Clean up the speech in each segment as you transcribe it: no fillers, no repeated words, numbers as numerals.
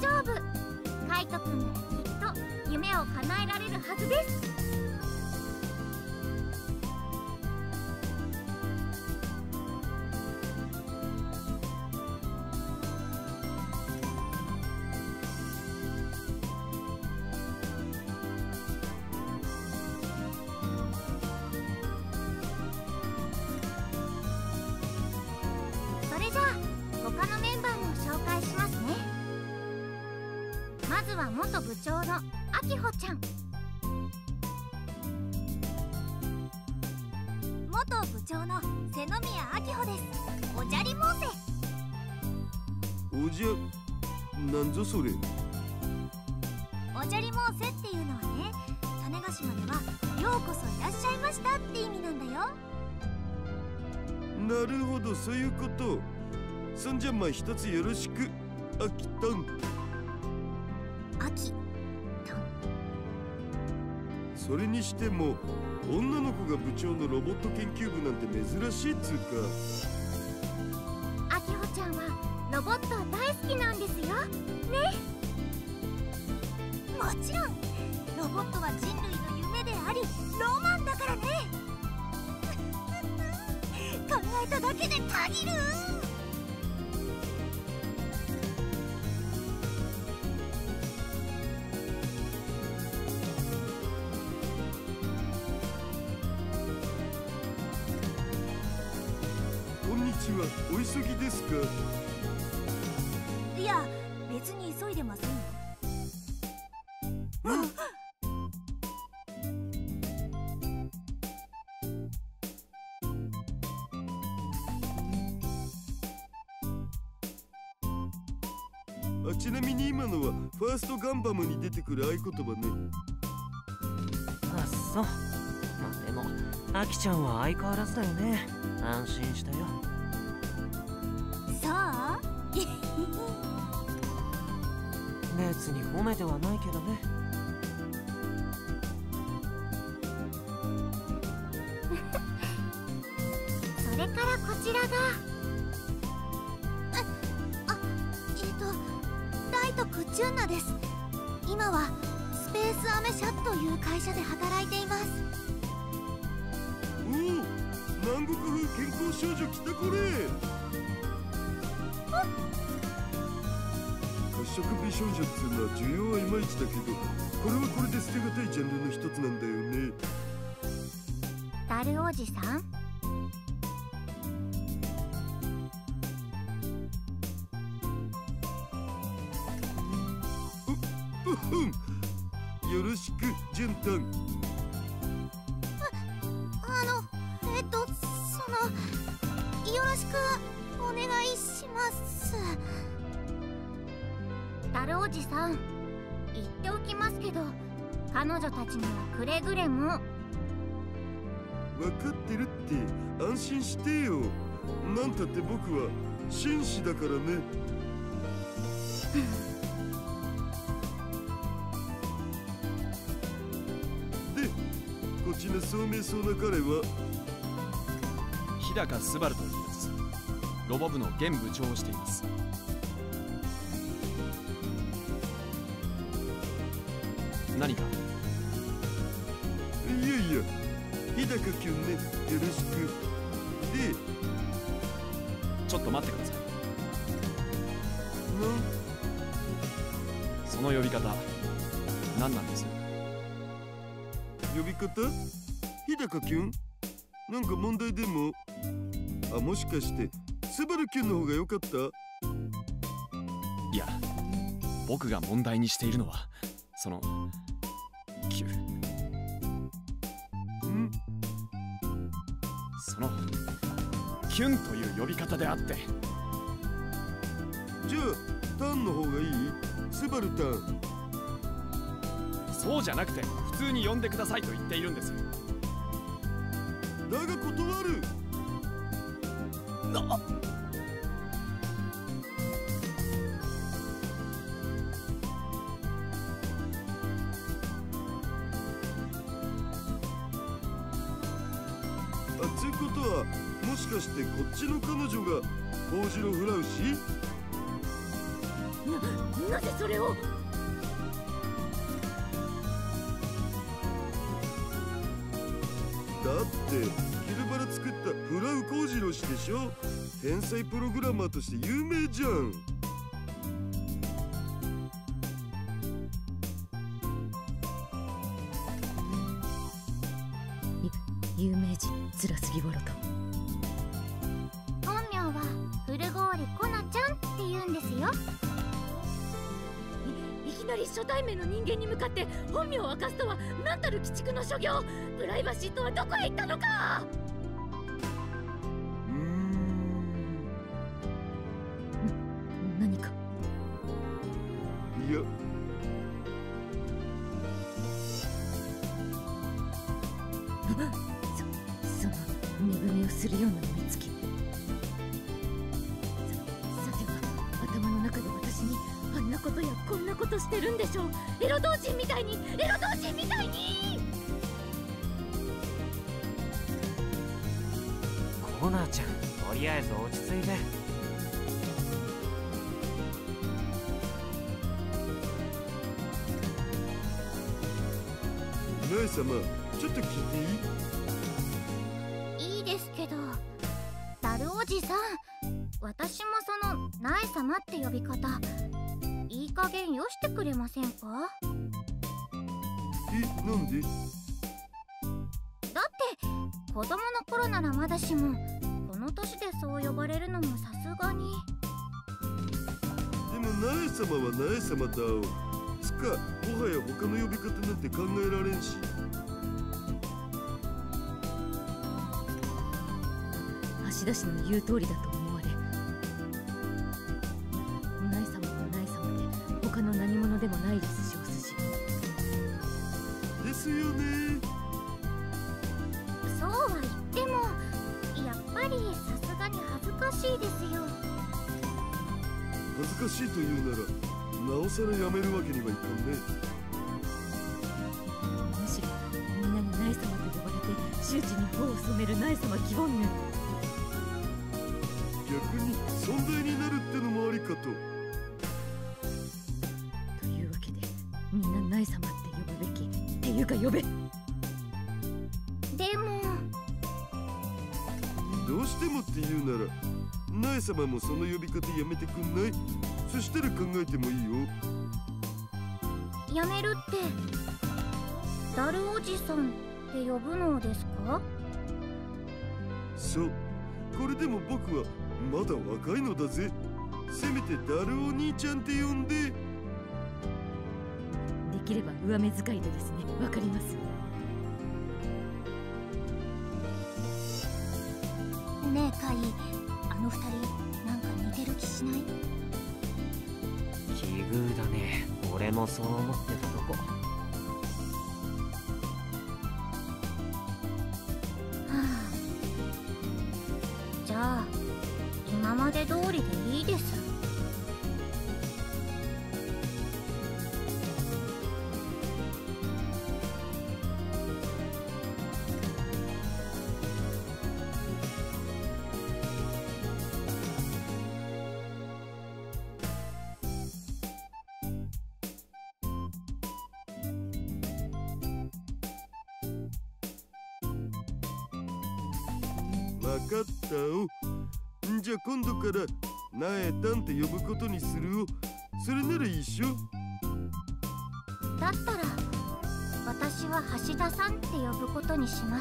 丈夫。カイトくんならきっと夢を叶えられるはずです。それじゃあ他のメンバーも紹介しますね。まずは元部長のあきほちゃん。元部長の瀬宮あきほです。おじゃりモーセ。 おじゃ、なんぞそれ。 おじゃりモーセっていうのはね、種子島ではようこそいらっしゃいましたって意味なんだよ。 なるほど、そういうこと。そんじゃまあ一つよろしく、あきたん。 あきたん。 それにしても女の子が部長のロボット研究部なんて珍しいっつうか。 あきほちゃんはロボット大好きなんですよね。もちろんロボットは人類の夢でありロマンだからね。考えただけでたぎる。 こんにちは、お急ぎですか？ いや、別に急いでませんよ。 ちなみに今のはファーストガンバムに出てくる合言葉ね。 あっそ。まあでもアキちゃんは相変わらずだよね。安心したよ。 そう別に褒めてはないけどね。 それからこちらがライトクチュンナです。今はスペースアメ社という会社で働いています。 おお、南国風健康少女来たこれ。褐色美少女っつうのは需要はいまいちだけど、これはこれで捨てがたいジャンルの一つなんだよね。 ダルおじさん、 よろしく、ジュンタン。 よろしくお願いします。ダルおじさん、言っておきますけど、彼女たちにはくれぐれも。 分かってるって、安心してよ。なんたって僕は紳士だからね。で、こっちの聡明そうな彼は日高昴と言います。ロボ部の現部長をしています。何か？ いやいや、日高くんね、よろしく。で、 ちょっと待ってください。 な、 その呼び方何なんです？ 呼び方？日高くん？なんか問題でも？あ、もしかしてスバルキュンの方が良かった？ いや、僕が問題にしているのはそのキュん？ そのキュンという呼び方であって。 じゃあタンの方がいい？スバルタン。 そうじゃなくて普通に呼んでくださいと言っているんです。 だが断る。つうことは、もしかしてこっちの彼女がポージロフラウシ？ なぜそれを。 だってキルバラ作ったフラウ幸次郎氏でしょ。天才プログラマーとして有名じゃん。 有名人つらすぎわろと。 本名は古郡コナちゃんって言うんですよ。 いきなり初対面の人間に向かって本名を明かすとは何たる鬼畜の所業。プライバシーとはどこへ行ったのか。何か。 いや、 その寝踏みをするような目つき。さては頭の中で私にあんなことやこんなことしてるんでしょう。エロ同人みたいに、エロ同人みたいに。 コナーちゃん、とりあえず落ち着いて。 ナエ様、ちょっと聞いていい？ いいですけど、ダルおじさん、私もそのナエ様って呼び方いい加減よしてくれませんか？ なんで？ だって子供の頃ならまだしも、この年でそう呼ばれるのもさすがに。 でもナエ様はナエ様だお。つか、もはや他の呼び方なんて考えられんし。 橋田氏の言う通りだと思われ、ナエ様はナエ様で他の何者でもないですし、お寿司ですよね。 そうは言ってもやっぱりさすがに恥ずかしいですよ。 恥ずかしいというならなおさらやめるわけにはいかんね。 むしろみんなにナエ様と呼ばれて周知に頬を染めるナエ様希望ね。 逆に存在になるってのもありかと。 というわけでみんなナエ様って呼ぶべきっていうか呼べ。 でもどうしてもって言うならナエ様もその呼び方やめてくんない？そしたら考えてもいいよ。 やめるってダルおじさんって呼ぶのですか？ そう、これでも僕はまだ若いのだぜ。せめてダルお兄ちゃんって呼んで。 できれば上目遣いでですね。わかります。 ねえカイ、あの二人なんか似てる気しない？ 奇遇だね。俺もそう思ってたとこ。 はあ、じゃあ今まで通りでいいです。 わかったお。じゃあ今度からなえたんって呼ぶことにするお。それならいいっしょ。 だったら私は橋田さんって呼ぶことにします。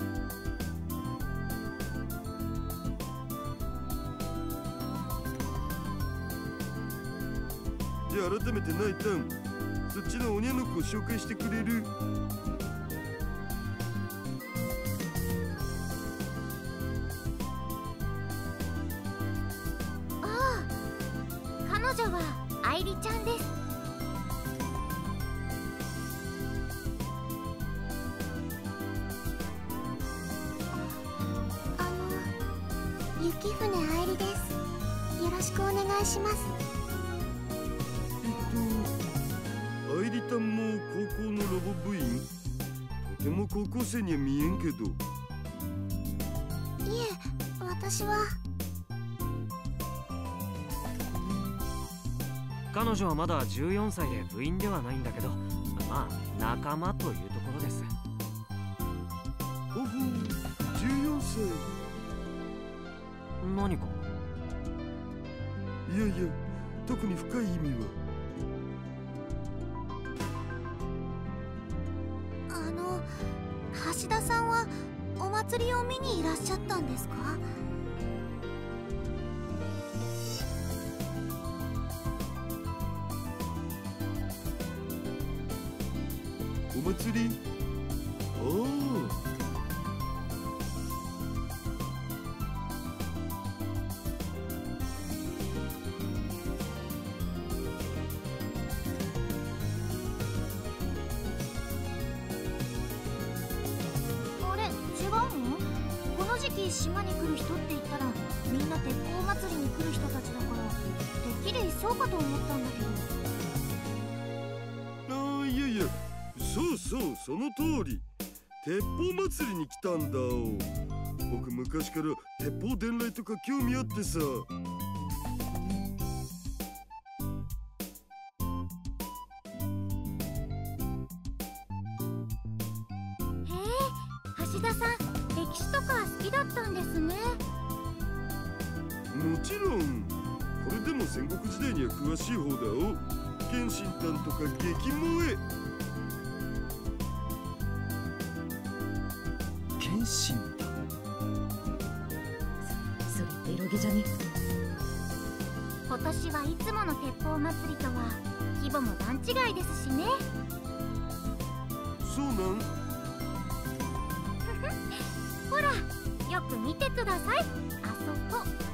じゃあ改めてなえたん、そっちのおにゃの子を紹介してくれる？ 彼女は愛梨ちゃんです。 雪船愛梨です。よろしくお願いします。 愛梨たんも高校のロボ部員？とても高校生には見えんけど。 いえ、私は。 彼女はまだ14歳で部員ではないんだけど、まあ仲間というところです。 ほほう、14歳。 何か？ いやいや、特に深い意味は。 橋田さんはお祭りを見にいらっしゃったんですか？ お祭り？ああ。 島に来る人って言ったらみんな鉄砲祭りに来る人たちだからてっきりそうかと思ったんだけど。 ああ、いやいや、そうそう、その通り。鉄砲祭りに来たんだ。僕昔から鉄砲伝来とか興味あってさ。 橋田さん、歴史とか好きだったんですね。 もちろん。これでも戦国時代には詳しい方だお。謙信譚とか激萌え。 謙信譚？ それエロゲじゃね？ 今年はいつもの鉄砲祭りとは規模も段違いですしね。 そうなん？ ほら、よく見てください。あそこ。